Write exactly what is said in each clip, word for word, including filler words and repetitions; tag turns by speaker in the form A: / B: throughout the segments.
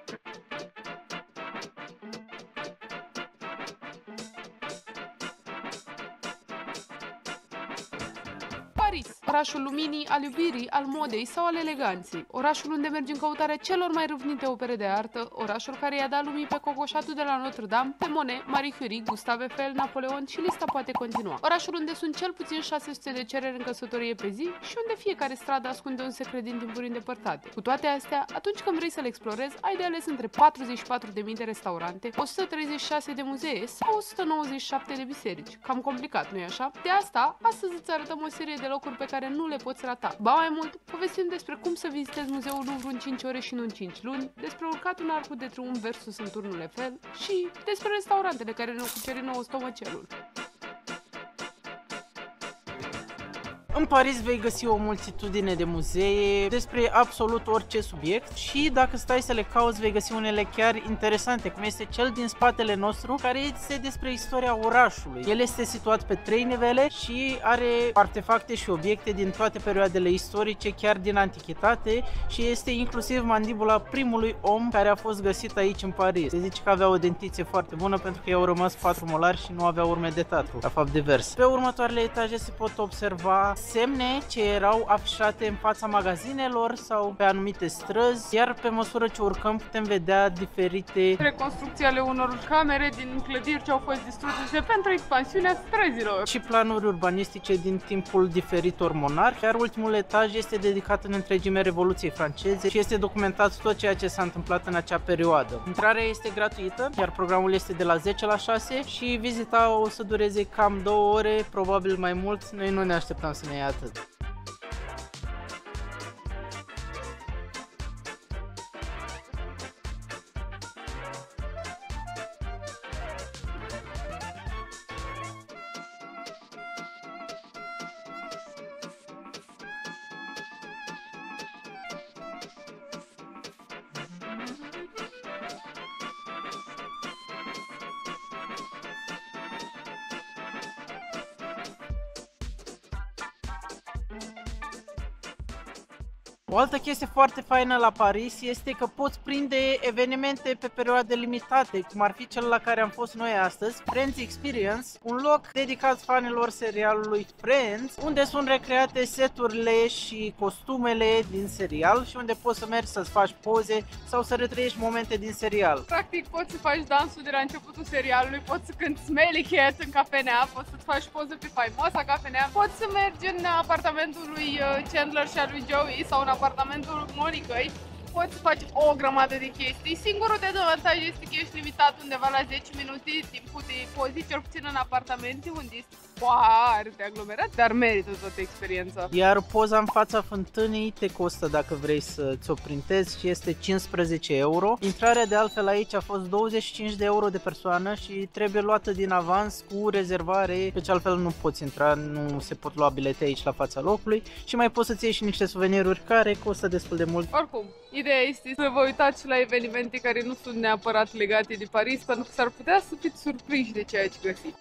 A: Paris, orașul luminii, al iubirii, al modei sau al eleganței, orașul unde mergi în căutarea celor mai râvnite opere de artă, orașul care i-a dat lumii pe cocoșatul de la Notre-Dame, pe Monet, Marie Curie, Gustave Eiffel, Napoleon și lista poate continua. Orașul unde sunt cel puțin șase sute de cereri în căsătorie pe zi și unde fiecare stradă ascunde un secret din timpuri îndepărtate. Cu toate astea, atunci când vrei să le explorezi, ai de ales între patruzeci și patru de mii de restaurante, o sută treizeci și șase de muzee sau o sută nouăzeci și șapte de biserici. Cam complicat, nu-i așa? De asta, astăzi îți arătăm o serie de locuri pe care nu le poți rata. Ba mai mult, povestim despre cum să vizitezi muzeul Louvre în cinci ore și nu în cinci luni, despre urcat un arcul de triumf versus în turnul Eiffel și despre restaurantele care ne-au cucerit nouă stomacelul.
B: În Paris vei găsi o multitudine de muzee despre absolut orice subiect și dacă stai să le cauți vei găsi unele chiar interesante, cum este cel din spatele nostru, care este despre istoria orașului. El este situat pe trei nivele și are artefacte și obiecte din toate perioadele istorice, chiar din antichitate, și este inclusiv mandibula primului om care a fost găsit aici în Paris. Se zice că avea o dentiție foarte bună pentru că i-au rămas patru molari și nu avea urme de tatu, la fapt divers. Pe următoarele etaje se pot observa semne ce erau afișate în fața magazinelor sau pe anumite străzi, iar pe măsură ce urcăm putem vedea diferite
A: reconstrucții ale unor camere din clădiri ce au fost distruse pentru expansiunea străzilor
B: și planuri urbanistice din timpul diferitor monarhi, iar ultimul etaj este dedicat în întregime Revoluției franceze și este documentat tot ceea ce s-a întâmplat în acea perioadă. Intrarea este gratuită, iar programul este de la zece la șase și vizita o să dureze cam două ore, probabil mai mult. Noi nu ne așteptăm să ne ia atât. O altă chestie foarte faină la Paris este că poți prinde evenimente pe perioade limitate, cum ar fi cel la care am fost noi astăzi, Friends Experience, un loc dedicat fanilor serialului Friends, unde sunt recreate seturile și costumele din serial și unde poți să mergi să-ți faci poze sau să retrăiești momente din serial.
A: Practic poți să faci dansul de la începutul serialului, poți să cânti Smelly Cat în cafenea, poți să-ți faci poze pe faimoasa cafenea, poți să mergi în apartamentul lui Chandler și al lui Joey sau în apartamentul Monicăi, poți să faci o grămadă de chestii. Singurul dezavantaj este că ești limitat undeva la zece minute timpul de pozi, cel puțin în apartamente unde este foarte aglomerat, dar merită toată experiența.
B: Iar poza în fața fântânii te costă, dacă vrei să ți-o printezi, și este cincisprezece euro. Intrarea de altfel aici a fost douăzeci și cinci de euro de persoană și trebuie luată din avans cu rezervare, deci altfel nu poți intra, nu se pot lua bilete aici la fața locului și mai poți să-ți iei și niște suveniruri care costă destul de mult.
A: Oricum, ideea este să vă uitați la evenimente care nu sunt neapărat legate de Paris, pentru că s-ar putea să fiți surprinși de ceea ce găsiți.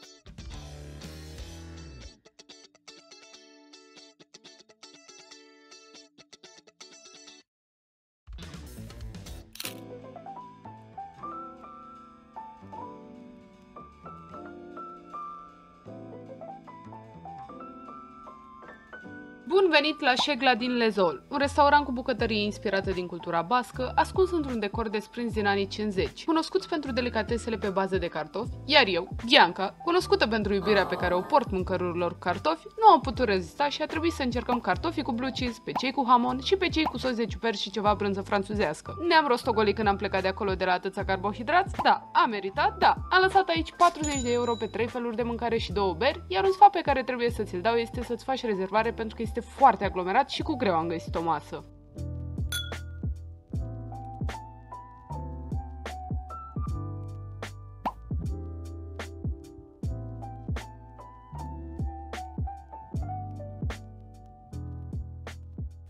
A: Bun venit la Șegla din Lezol, un restaurant cu bucătărie inspirată din cultura bască, ascuns într-un decor desprins din anii cincizeci, cunoscuți pentru delicatesele pe bază de cartofi, iar eu, Bianca, cunoscută pentru iubirea pe care o port mâncărurilor cu cartofi, nu am putut rezista și a trebuit să încercăm cartofii cu blue cheese, pe cei cu hamon și pe cei cu sos de ciuperci și ceva brânză franțuzească. Ne-am rostogolit când am plecat de acolo de la atâția carbohidrați? Da. A meritat? Da. Am lăsat aici patruzeci de euro pe trei feluri de mâncare și două beri, iar un sfat pe care trebuie să ți-l dau este să-ți faci rezervare pentru că este foarte aglomerat și cu greu am găsit o masă.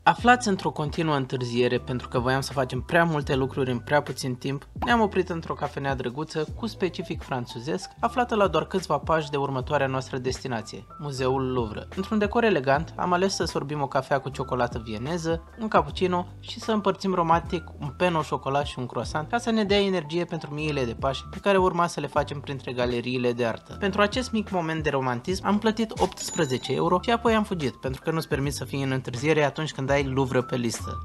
B: Aflați într-o continuă întârziere pentru că voiam să facem prea multe lucruri în prea puțin timp, ne-am oprit într-o cafenea drăguță cu specific franțuzesc, aflată la doar câțiva pași de următoarea noastră destinație, Muzeul Louvre. Într-un decor elegant, am ales să sorbim o cafea cu ciocolată vieneză, un cappuccino și să împărțim romantic un pen au chocolat și un croissant ca să ne dea energie pentru miile de pași pe care urma să le facem printre galeriile de artă. Pentru acest mic moment de romantism am plătit optsprezece euro și apoi am fugit pentru că nu-ți permit să fii în întârziere atunci când ai Louvre pe listă.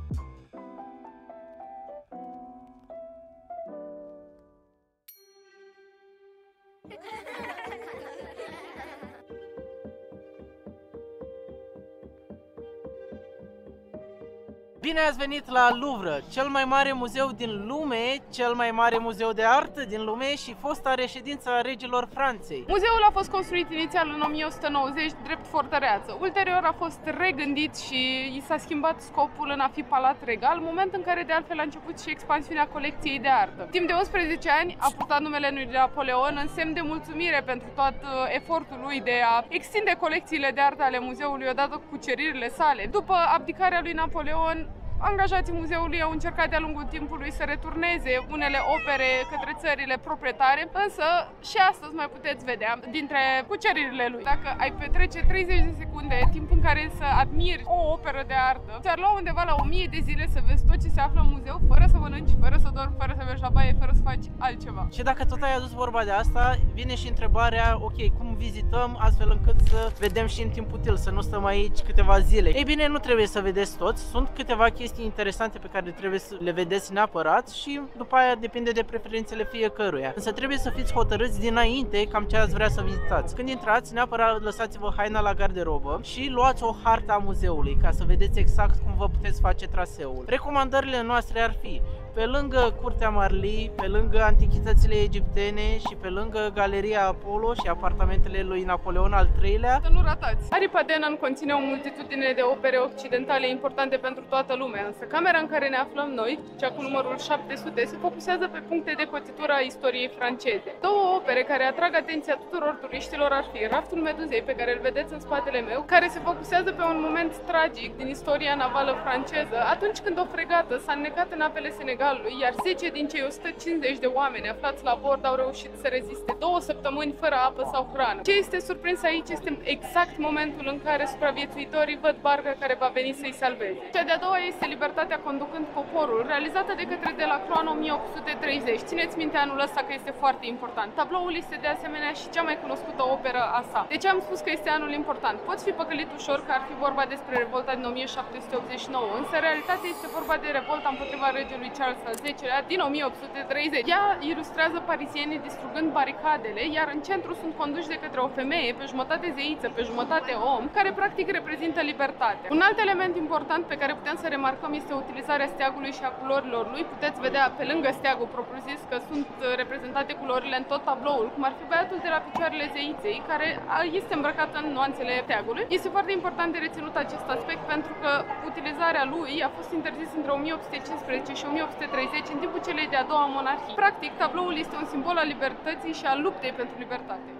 B: Bine ați venit la Louvre, cel mai mare muzeu din lume, cel mai mare muzeu de artă din lume și fosta reședință a regilor Franței.
A: Muzeul a fost construit inițial în o mie o sută nouăzeci drept fortăreață. Ulterior a fost regândit și i s-a schimbat scopul în a fi palat regal, moment în care de altfel a început și expansiunea colecției de artă. Timp de unsprezece ani a purtat numele lui Napoleon în semn de mulțumire pentru tot efortul lui de a extinde colecțiile de artă ale muzeului odată cu cuceririle sale. După abdicarea lui Napoleon, angajații muzeului au încercat de-a lungul timpului să returneze unele opere către țările proprietare, însă și astăzi mai puteți vedea dintre cuceririle lui. Dacă ai petrece treizeci de secunde, timp în care să admiri o operă de artă, ți-ar lua undeva la o mie de zile să vezi tot ce se află în muzeu, fără să mănânci, fără să dormi, fără să mergi la baie, fără să faci altceva.
B: Și dacă tot ai adus vorba de asta, vine și întrebarea, ok, cum vizităm astfel încât să vedem și în timp util, să nu stăm aici câteva zile. Ei bine, nu trebuie să vedeți toți, sunt câteva chestii interesante pe care trebuie să le vedeți neapărat și după aia depinde de preferințele fiecăruia. Însă trebuie să fiți hotărâți dinainte cam ce ați vrea să vizitați. Când intrați, neapărat lăsați-vă haina la garderobă și luați o hartă a muzeului ca să vedeți exact cum vă puteți face traseul. Recomandările noastre ar fi: pe lângă Curtea Marly, pe lângă antichitățile egiptene și pe lângă Galeria Apollo și apartamentele lui Napoleon al treilea,
A: să nu ratați! Aripa Denan conține o multitudine de opere occidentale importante pentru toată lumea, însă camera în care ne aflăm noi, cea cu numărul șapte sute, se focusează pe puncte de cotitură a istoriei franceze. Două opere care atrag atenția tuturor turiștilor ar fi Raftul Meduzei, pe care îl vedeți în spatele meu, care se focusează pe un moment tragic din istoria navală franceză, atunci când o fregată s-a înnecat în apele Senegalului, iar zece din cei o sută cincizeci de oameni aflați la bord au reușit să reziste două săptămâni fără apă sau hrană. Ce este surprins aici este exact momentul în care supraviețuitorii văd barca care va veni să-i salveze. Cea de-a doua este Libertatea conducând poporul, realizată de către Delacroix în o mie opt sute treizeci. Țineți minte anul ăsta că este foarte important. Tabloul este de asemenea și cea mai cunoscută operă a sa. De ce am spus că este anul important? Poți fi păcălit ușor că ar fi vorba despre revolta din o mie șapte sute optzeci și nouă, însă în realitate este vorba de revolta împotriva regelui Charles al zecelea din o mie opt sute treizeci. Ea ilustrează parizienii distrugând baricadele, iar în centru sunt conduși de către o femeie, pe jumătate zeiță, pe jumătate om, care practic reprezintă libertatea. Un alt element important pe care putem să remarcăm este utilizarea steagului și a culorilor lui. Puteți vedea pe lângă steagul propriu-zis că sunt reprezentate culorile în tot tabloul, cum ar fi băiatul de la picioarele zeiței, care este îmbrăcat în nuanțele steagului. Este foarte important de reținut acest aspect pentru că utilizarea lui a fost interzis între o mie opt sute cincisprezece și o mie opt sute treizeci în timpul celei de-a doua monarhii. Practic, tabloul este un simbol al libertății și al luptei pentru libertate.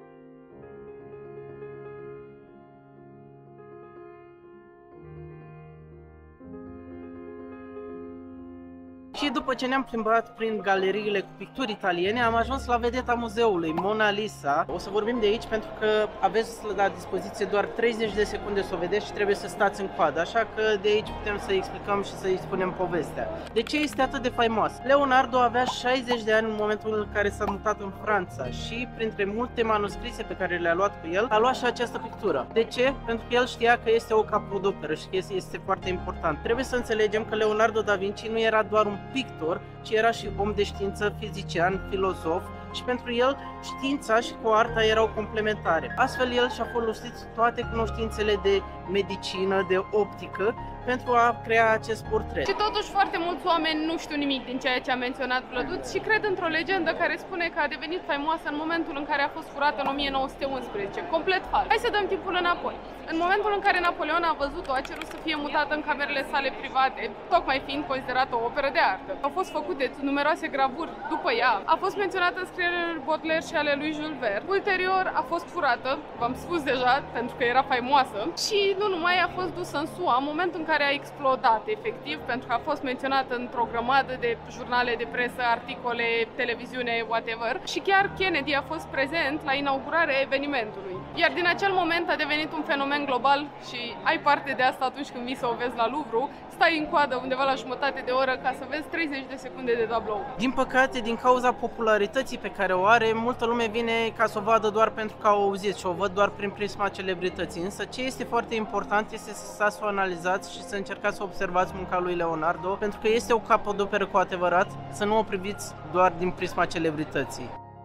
B: Și după ce ne-am plimbat prin galeriile cu picturi italiene, am ajuns la vedeta muzeului, Mona Lisa. O să vorbim de aici pentru că aveți la dispoziție doar treizeci de secunde să o vedeți și trebuie să stați în coadă, așa că de aici putem să explicăm și să-i spunem povestea. De ce este atât de faimoasă? Leonardo avea șaizeci de ani în momentul în care s-a mutat în Franța și printre multe manuscrise pe care le-a luat cu el, a luat și această pictură. De ce? Pentru că el știa că este o capodoperă și că este foarte important. Trebuie să înțelegem că Leonardo da Vinci nu era doar un pictor, ci era și om de știință, fizician, filozof, și pentru el știința și cu arta erau complementare. Astfel el și-a folosit toate cunoștințele de medicină, de optică, pentru a crea acest portret.
A: Și totuși foarte mulți oameni nu știu nimic din ceea ce a menționat Vlăduț și cred într-o legendă care spune că a devenit faimoasă în momentul în care a fost furată în o mie nouă sute unsprezece. Complet fals. Hai să dăm timpul înapoi. În momentul în care Napoleon a văzut-o, a cerut să fie mutată în camerele sale private, tocmai fiind considerată o operă de artă. Au fost făcute numeroase gravuri după ea, a fost menționată în scrierile lui Baudelaire și ale lui Jules Verne. Ulterior a fost furată, v-am spus deja, pentru că era faimoasă, și nu numai, a fost dusă în S U A în momentul în care a explodat, efectiv, pentru că a fost menționată într-o grămadă de jurnale de presă, articole, televiziune, whatever, și chiar Kennedy a fost prezent la inaugurarea evenimentului. Iar din acel moment a devenit un fenomen global și ai parte de asta atunci când vii să o vezi la Louvre, stai în coadă undeva la jumătate de oră ca să vezi treizeci de secunde de tablou.
B: Din păcate, din cauza popularității pe care o are, multă lume vine ca să o vadă doar pentru că au auzit și o văd doar prin prisma celebrității. Însă ce este foarte important este să stați să o analizați și să încercați să observați munca lui Leonardo, pentru că este o capodoperă cu adevărat, să nu o priviți doar din prisma celebrității.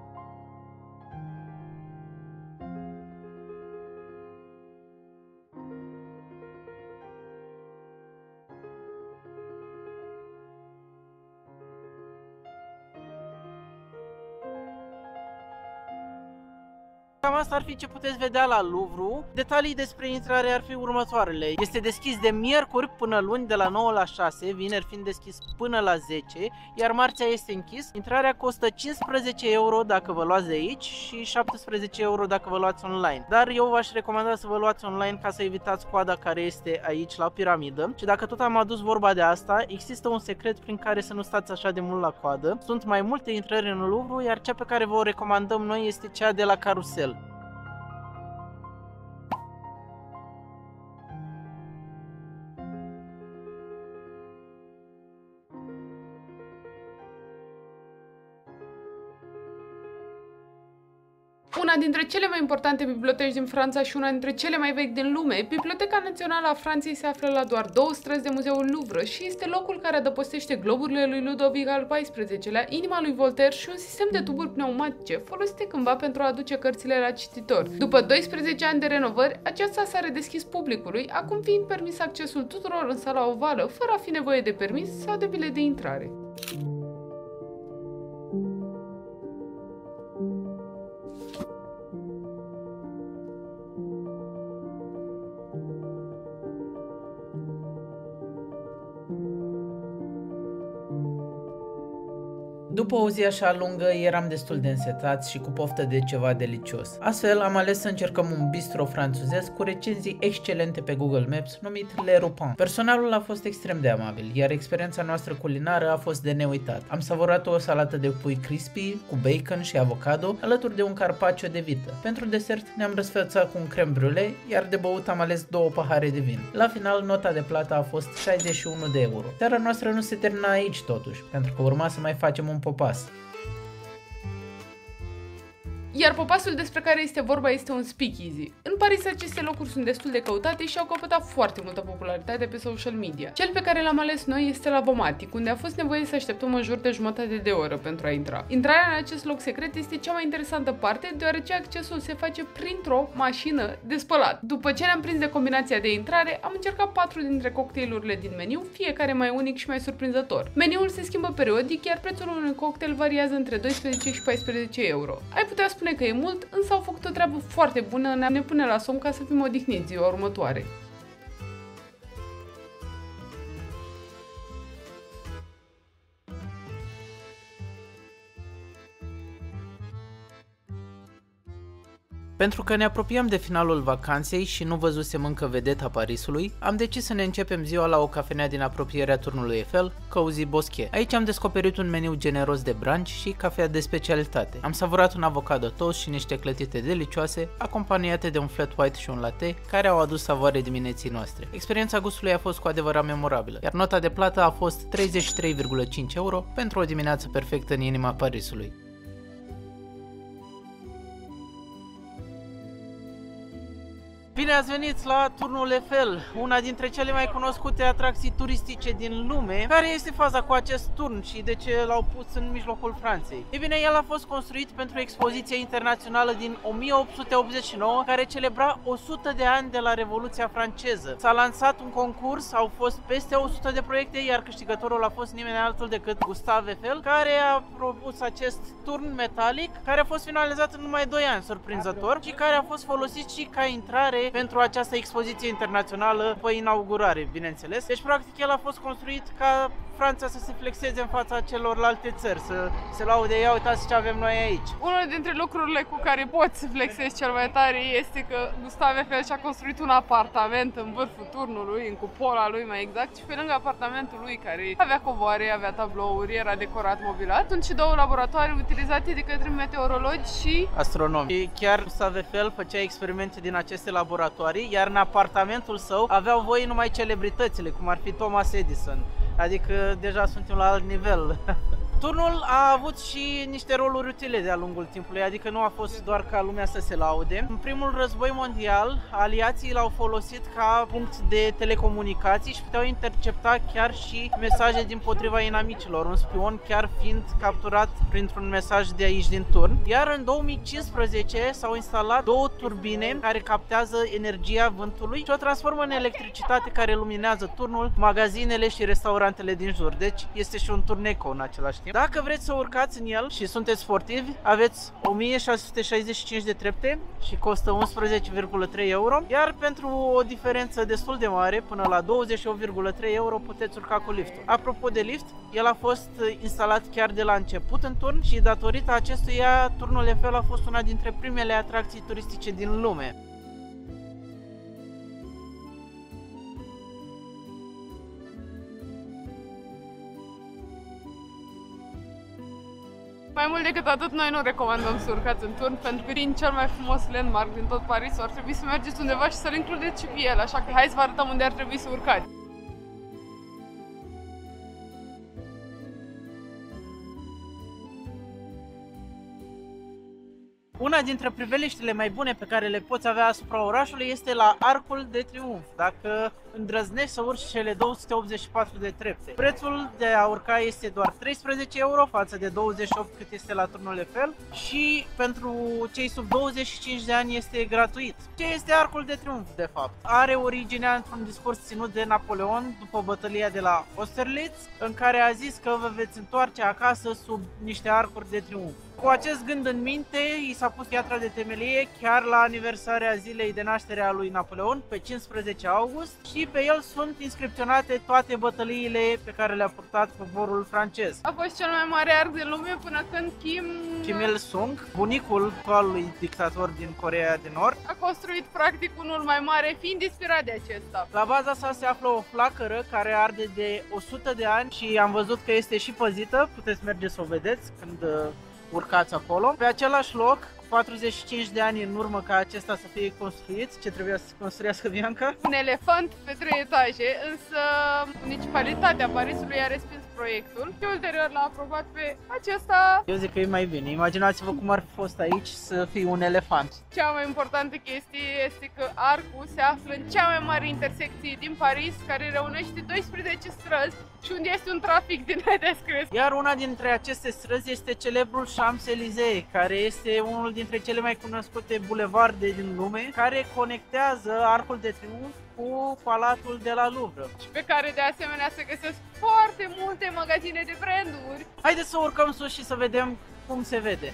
B: Cam asta ar fi ce puteți vedea la Louvre. Detalii despre intrare ar fi următoarele. Este deschis de miercuri până luni de la nouă la șase, vineri fiind deschis până la zece, iar marțea este închis. Intrarea costă cincisprezece euro dacă vă luați de aici și șaptesprezece euro dacă vă luați online. Dar eu v-aș recomanda să vă luați online ca să evitați coada care este aici la piramidă. Și dacă tot am adus vorba de asta, există un secret prin care să nu stați așa de mult la coadă. Sunt mai multe intrări în Louvre, iar cea pe care vă o recomandăm noi este cea de la carusel.
A: Una dintre cele mai importante biblioteci din Franța și una dintre cele mai vechi din lume, Biblioteca Națională a Franței se află la doar două străzi de Muzeul Louvre și este locul care adăpostește globurile lui Ludovic al paisprezecelea, inima lui Voltaire și un sistem de tuburi pneumatice folosite cândva pentru a aduce cărțile la cititori. După doisprezece ani de renovări, aceasta s-a redeschis publicului, acum fiind permis accesul tuturor în sala ovală, fără a fi nevoie de permis sau de bilet de intrare.
B: După o zi așa lungă, eram destul de însetat și cu poftă de ceva delicios. Astfel, am ales să încercăm un bistro franțuzesc cu recenzii excelente pe Google Maps, numit Le Rupin. Personalul a fost extrem de amabil, iar experiența noastră culinară a fost de neuitat. Am savorat o salată de pui crispy, cu bacon și avocado, alături de un carpaccio de vită. Pentru desert ne-am răsfățat cu un creme brulee, iar de băut am ales două pahare de vin. La final, nota de plată a fost șaizeci și unu de euro. Seara noastră nu se termina aici totuși, pentru că urma să mai facem un popas.
A: Iar popasul despre care este vorba este un speakeasy. În Paris aceste locuri sunt destul de căutate și au căpătat foarte multă popularitate pe social media. Cel pe care l-am ales noi este la Vomatic, unde a fost nevoie să așteptăm în jur de jumătate de oră pentru a intra. Intrarea în acest loc secret este cea mai interesantă parte, deoarece accesul se face printr-o mașină de spălat. După ce ne-am prins de combinația de intrare, am încercat patru dintre cocktailurile din meniu, fiecare mai unic și mai surprinzător. Meniul se schimbă periodic, iar prețul unui cocktail variază între doisprezece și paisprezece euro. Ai putea spune că e mult, însă au făcut o treabă foarte bună, ne pune la somn ca să fim odihniți ziua următoare.
B: Pentru că ne apropiam de finalul vacanței și nu văzusem încă vedeta Parisului, am decis să ne începem ziua la o cafenea din apropierea turnului Eiffel, Cozy Bosquet. Aici am descoperit un meniu generos de brunch și cafea de specialitate. Am savurat un avocado toast și niște clătite delicioase, acompaniate de un flat white și un latte, care au adus savoare dimineții noastre. Experiența gustului a fost cu adevărat memorabilă, iar nota de plată a fost treizeci și trei virgulă cinci euro pentru o dimineață perfectă în inima Parisului. Bine ați venit la turnul Eiffel, una dintre cele mai cunoscute atracții turistice din lume. Care este faza cu acest turn și de ce l-au pus în mijlocul Franței? Ei bine, el a fost construit pentru expoziția internațională din o mie opt sute optzeci și nouă, care celebra o sută de ani de la Revoluția franceză. S-a lansat un concurs, au fost peste o sută de proiecte, iar câștigătorul a fost nimeni altul decât Gustave Eiffel, care a propus acest turn metalic, care a fost finalizat în numai doi ani, surprinzător, și care a fost folosit și ca intrare pentru această expoziție internațională după inaugurare, bineînțeles. Deci, practic, el a fost construit ca Franța să se flexeze în fața celorlalte țări, să se laude, ia uitați ce avem noi aici.
A: Unul dintre lucrurile cu care poți să flexezi cel mai tare este că Gustave Eiffel și-a construit un apartament în vârful turnului, în cupola lui mai exact, și pe lângă apartamentul lui, care avea covoare, avea tablouri, era decorat mobilat, sunt și două laboratoare utilizate de către meteorologi și
B: astronomi. Și chiar Gustave Eiffel făcea experimente din aceste laboratoare, iar în apartamentul său aveau voie numai celebritățile, cum ar fi Thomas Edison. Adică deja suntem la alt nivel. Turnul a avut și niște roluri utile de-a lungul timpului, adică nu a fost doar ca lumea să se laude. În primul război mondial, aliații l-au folosit ca punct de telecomunicații și puteau intercepta chiar și mesaje din potriva inamicilor, un spion chiar fiind capturat printr-un mesaj de aici din turn. Iar în două mii cincisprezece s-au instalat două turbine care captează energia vântului și o transformă în electricitate care luminează turnul, magazinele și restaurantele din jur. Deci este și un turn eco în același timp. Dacă vreți să urcați în el și sunteți sportivi, aveți o mie șase sute șaizeci și cinci de trepte și costă unsprezece virgulă trei euro, iar pentru o diferență destul de mare, până la douăzeci și opt virgulă trei euro, puteți urca cu liftul. Apropo de lift, el a fost instalat chiar de la început în turn și datorită acestuia, turnul Eiffel a fost una dintre primele atracții turistice din lume.
A: mai mult decât atât, noi nu recomandăm să urcați în turn, pentru că din cel mai frumos landmark din tot Parisul ar trebui să mergeți undeva și să-l includeți și pe el, așa că hai să vă arătăm unde ar trebui să urcați.
B: Una dintre priveliștile mai bune pe care le poți avea asupra orașului este la Arcul de Triunf, dacă îndrăznești să urci cele două sute optzeci și patru de trepte. Prețul de a urca este doar treisprezece euro față de douăzeci și opt cât este la turnul Eiffel și pentru cei sub douăzeci și cinci de ani este gratuit. Ce este Arcul de Triunf, de fapt? Are originea într-un discurs ținut de Napoleon după bătălia de la Austerlitz, în care a zis că vă veți întoarce acasă sub niște arcuri de triumf. Cu acest gând în minte, i s-a pus piatra de temelie chiar la aniversarea zilei de naștere a lui Napoleon, pe cincisprezece august, și pe el sunt inscripționate toate bătăliile pe care le-a purtat poporul francez.
A: A fost cel mai mare arc din lume până când Kim...
B: Kim Il-sung, bunicul actualului dictator din Coreea de Nord,
A: a construit practic unul mai mare, fiind inspirat de acesta.
B: La baza sa se află o flacără care arde de o sută de ani și am văzut că este și păzită, puteți merge să o vedeți când urcați acolo. Pe același loc, cu patruzeci și cinci de ani în urmă ca acesta să fie construit, ce trebuia să construiască Bianca?
A: Un elefant pe trei etaje, însă municipalitatea Parisului a respins proiectul și ulterior l-a aprobat pe acesta.
B: Eu zic că e mai bine. Imaginați-vă cum ar fi fost aici să fie un elefant.
A: Cea mai importantă chestie este că arcul se află în cea mai mare intersecție din Paris, care reunește doisprezece străzi și unde este un trafic din nedescris.
B: Iar una dintre aceste străzi este celebrul Champs-Élysées, care este unul dintre cele mai cunoscute bulevarde din lume, care conectează Arcul de Triunf cu Palatul de la Louvre.
A: Și pe care de asemenea se găsesc foarte multe magazine de branduri.
B: Haideți să urcăm sus și să vedem cum se vede.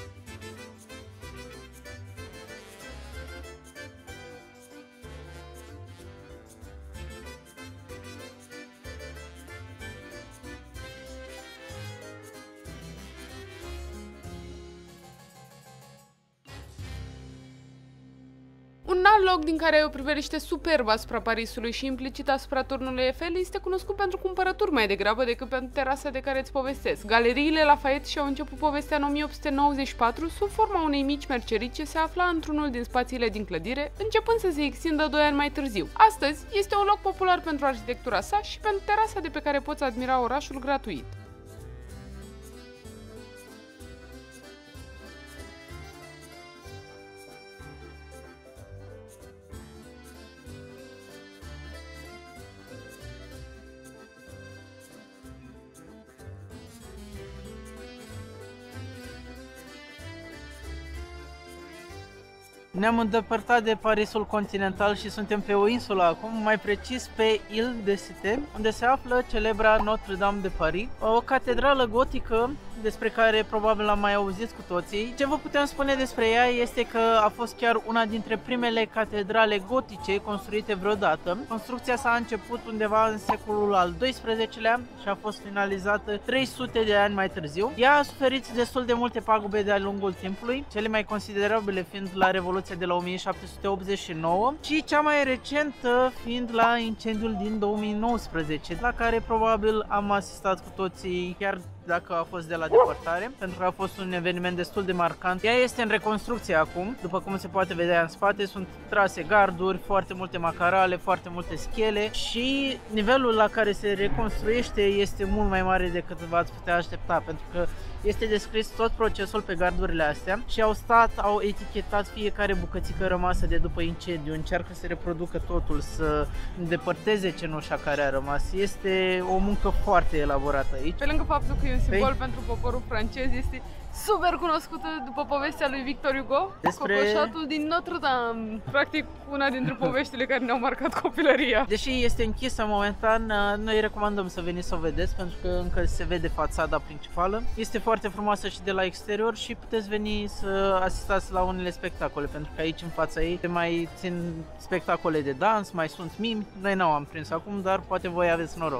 A: Un alt loc din care ai o priveliște superbă asupra Parisului și implicit asupra turnului Eiffel este cunoscut pentru cumpărături mai degrabă decât pentru terasa de care îți povestesc. Galeriile Lafayette și-au început povestea în o mie opt sute nouăzeci și patru sub forma unei mici mercerii ce se afla într-unul din spațiile din clădire, începând să se extindă doi ani mai târziu. Astăzi este un loc popular pentru arhitectura sa și pentru terasa de pe care poți admira orașul gratuit.
B: Ne-am îndepărtat de Parisul continental și suntem pe o insulă acum, mai precis pe Île de Cité, unde se află celebra Notre-Dame de Paris, o catedrală gotică despre care probabil am mai auzit cu toții. Ce vă putem spune despre ea este că a fost chiar una dintre primele catedrale gotice construite vreodată. Construcția s-a început undeva în secolul al doisprezecelea și a fost finalizată trei sute de ani mai târziu. Ea a suferit destul de multe pagube de-a lungul timpului, cele mai considerabile fiind la Revoluția de la o mie șapte sute optzeci și nouă și cea mai recentă fiind la incendiul din două mii nouăsprezece, la care probabil am asistat cu toții, chiar dacă a fost de la depărtare, pentru că a fost un eveniment destul de marcant. Ea este în reconstrucție acum, după cum se poate vedea în spate, sunt trase garduri, foarte multe macarale, foarte multe schele și nivelul la care se reconstruiește este mult mai mare decât v-ați putea aștepta, pentru că este descris tot procesul pe gardurile astea și au stat, au etichetat fiecare bucățică rămasă de după incendiu, încearcă să reproducă totul, să îndepărteze cenușa care a rămas. Este o muncă foarte elaborată aici.
A: Pe lângă faptul că e un simbol Păi? pentru poporul francez, este super cunoscută după povestea lui Victor Hugo,
B: Despre...
A: Cocoșatul din Notre-Dame, practic una dintre poveștile care ne-au marcat copilăria.
B: Deși este închisă momentan, noi recomandăm să veniți să o vedeți, pentru că încă se vede fațada principală. Este foarte frumoasă și de la exterior și puteți veni să asistați la unele spectacole, pentru că aici în fața ei se mai țin spectacole de dans, mai sunt mimi. Noi n-au am prins acum, dar poate voi aveți noroc.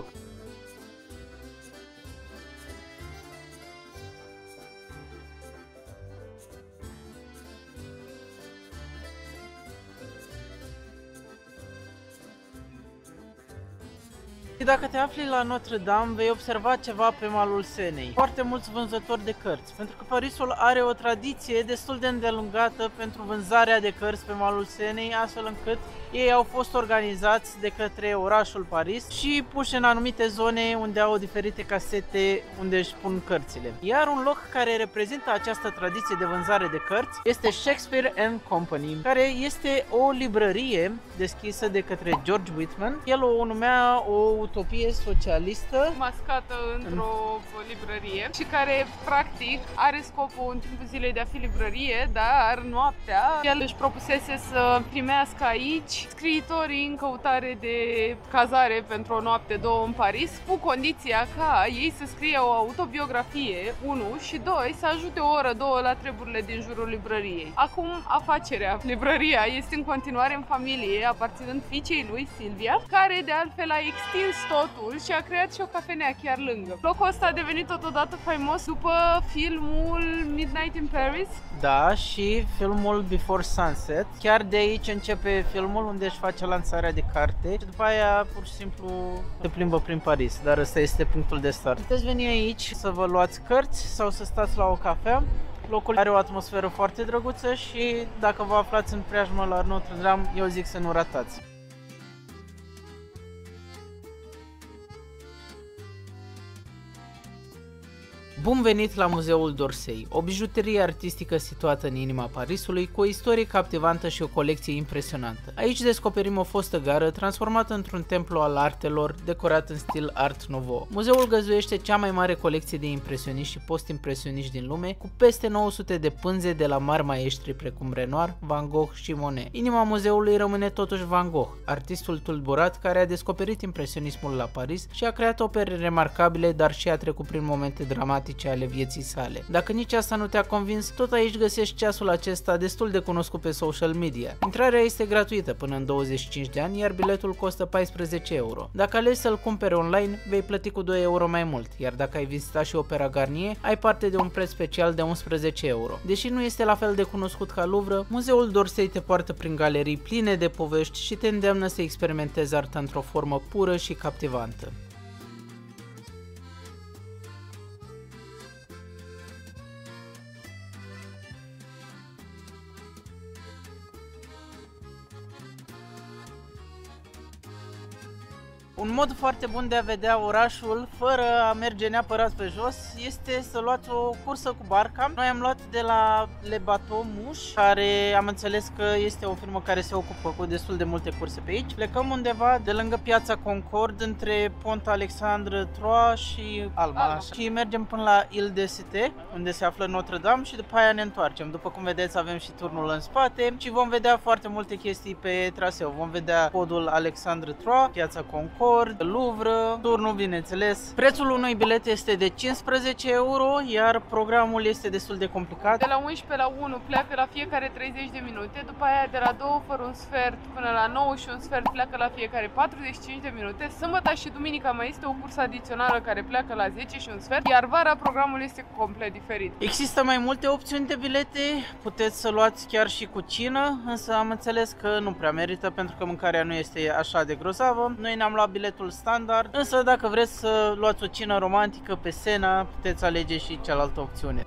B: Și dacă te afli la Notre-Dame, vei observa ceva pe malul Senei. Foarte mulți vânzători de cărți, pentru că Parisul are o tradiție destul de îndelungată pentru vânzarea de cărți pe malul Senei, astfel încât ei au fost organizați de către orașul Paris și puși în anumite zone unde au diferite casete unde își pun cărțile. Iar un loc care reprezintă această tradiție de vânzare de cărți este Shakespeare and Company, care este o librărie deschisă de către George Whitman. El o numea o utopie socialistă
A: mascată într-o librărie și care practic are scopul în timpul zilei de a fi librărie, dar noaptea el își propusese să primească aici scriitori în căutare de cazare pentru o noapte, două în Paris, cu condiția ca ei să scrie o autobiografie, unu, și doi, să ajute o oră, două la treburile din jurul librăriei. Acum, afacerea, librăria, este în continuare în familie, aparținând fiicei lui, Silvia, care de altfel a extins totul și a creat și o cafenea chiar lângă. Locul ăsta a devenit totodată faimos după filmul Midnight in Paris.
B: Da, și filmul Before Sunset. Chiar de aici începe filmul, unde își face lansarea de carte și după aia pur și simplu se plimbă prin Paris, dar ăsta este punctul de start. Puteți veni aici să vă luați cărți sau să stați la o cafea. Locul are o atmosferă foarte drăguță și dacă vă aflați în preajmă la Notre-Dame, eu zic să nu ratați. Bun venit la Muzeul d'Orsay, o bijuterie artistică situată în inima Parisului, cu o istorie captivantă și o colecție impresionantă. Aici descoperim o fostă gară transformată într-un templu al artelor, decorat în stil Art Nouveau. Muzeul găzduiește cea mai mare colecție de impresioniști și post-impresioniști din lume, cu peste nouă sute de pânze de la mari maestri precum Renoir, Van Gogh și Monet. Inima muzeului rămâne totuși Van Gogh, artistul tulburat care a descoperit impresionismul la Paris și a creat opere remarcabile, dar și a trecut prin momente dramatice ale vieții sale. Dacă nici asta nu te-a convins, tot aici găsești ceasul acesta destul de cunoscut pe social media. Intrarea este gratuită până în douăzeci și cinci de ani, iar biletul costă paisprezece euro. Dacă alegi să-l cumperi online, vei plăti cu doi euro mai mult, iar dacă ai vizitat și Opera Garnier, ai parte de un preț special de unsprezece euro. Deși nu este la fel de cunoscut ca Louvre, Muzeul d'Orsay te poartă prin galerii pline de povești și te îndeamnă să experimentezi arta într-o formă pură și captivantă. Un mod foarte bun de a vedea orașul fără a merge neapărat pe jos este să luați o cursă cu barca. Noi am luat de la Le Bateau Mouche, care am înțeles că este o firmă care se ocupă cu destul de multe curse pe aici. Plecăm undeva de lângă piața Concord, între Pont Alexandre trei și Alma,
A: Alma.
B: așa. Și mergem până la Ile de Cité, unde se află Notre-Dame, și după aia ne întoarcem. După cum vedeți, avem și turnul în spate și vom vedea foarte multe chestii pe traseu. Vom vedea podul Alexandre trei, piața Concord, Louvre, turnul, bineînțeles. Prețul unui bilet este de cincisprezece euro, iar programul este destul de complicat.
A: De la unsprezece la unu pleacă la fiecare treizeci de minute, după aia de la două fără un sfert până la nouă și un sfert pleacă la fiecare patruzeci și cinci de minute. Sâmbătă și duminica mai este o cursă adițională care pleacă la zece și un sfert, iar vara programul este complet diferit.
B: Există mai multe opțiuni de bilete, puteți să luați chiar și cu cină, însă am înțeles că nu prea merită pentru că mâncarea nu este așa de grozavă. Noi ne-am luat biletul standard, însă dacă vreți să luați o cină romantică pe Sena, puteți alege și cealaltă opțiune.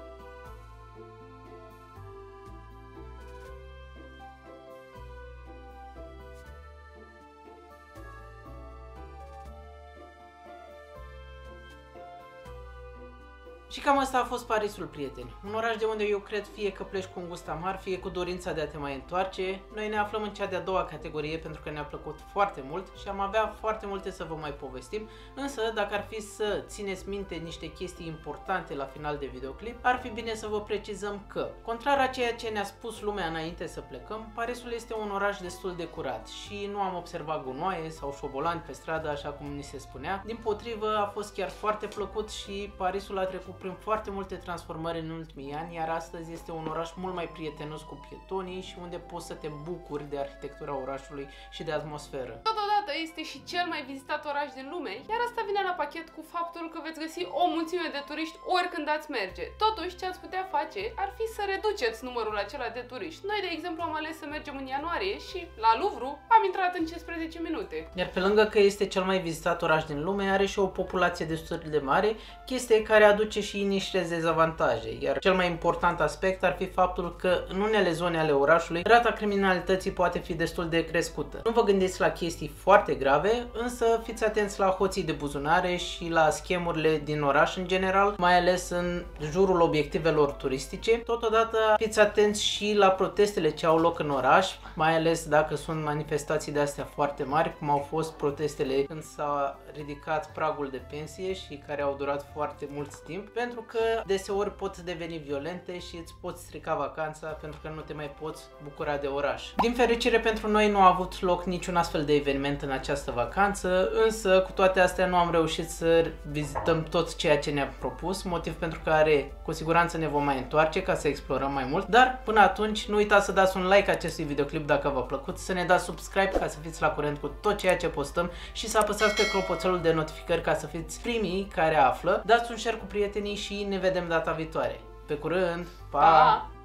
B: Și cam asta a fost Parisul, prieteni. Un oraș de unde eu cred fie că pleci cu un gust amar, fie cu dorința de a te mai întoarce. Noi ne aflăm în cea de-a doua categorie pentru că ne-a plăcut foarte mult și am avea foarte multe să vă mai povestim. Însă, dacă ar fi să țineți minte niște chestii importante la final de videoclip, ar fi bine să vă precizăm că, contrar a ceea ce ne-a spus lumea înainte să plecăm, Parisul este un oraș destul de curat și nu am observat gunoaie sau șobolani pe stradă, așa cum ni se spunea. Dimpotrivă, a fost chiar foarte plăcut și Parisul a trecut prin foarte multe transformări în ultimii ani, iar astăzi este un oraș mult mai prietenos cu pietonii și unde poți să te bucuri de arhitectura orașului și de atmosferă.
A: Totodată este și cel mai vizitat oraș din lume, iar asta vine la pachet cu faptul că veți găsi o mulțime de turiști oricând ați merge. Totuși, ce ați putea face ar fi să reduceți numărul acela de turiști. Noi, de exemplu, am ales să mergem în ianuarie și la Louvre am intrat în cincisprezece minute.
B: Iar pe lângă că este cel mai vizitat oraș din lume, are și o populație destul de mare, chestie care aduce și niște dezavantaje, iar cel mai important aspect ar fi faptul că în unele zone ale orașului rata criminalității poate fi destul de crescută. Nu vă gândiți la chestii foarte grave, însă fiți atenți la hoții de buzunare și la schemurile din oraș în general, mai ales în jurul obiectivelor turistice. Totodată fiți atenți și la protestele ce au loc în oraș, mai ales dacă sunt manifestații de astea foarte mari, cum au fost protestele când s-a ridicat pragul de pensie și care au durat foarte mult timp, pentru că deseori pot deveni violente și îți poți strica vacanța pentru că nu te mai poți bucura de oraș. Din fericire pentru noi nu a avut loc niciun astfel de eveniment în această vacanță, însă cu toate astea nu am reușit să vizităm tot ceea ce ne-am propus, motiv pentru care cu siguranță ne vom mai întoarce ca să explorăm mai mult, dar până atunci nu uitați să dați un like acestui videoclip dacă v-a plăcut, să ne dați subscribe ca să fiți la curent cu tot ceea ce postăm și să apăsați pe clopoțelul de notificări ca să fiți primii care află. Dați un share cu prietenii și ne vedem data viitoare. Pe curând! Pa!
A: Pa!